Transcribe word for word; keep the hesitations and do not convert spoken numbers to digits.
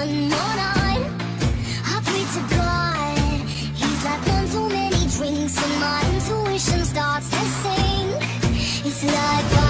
one more night. I pray to God, he's like one too many drinks, and my intuition starts to sink. It's like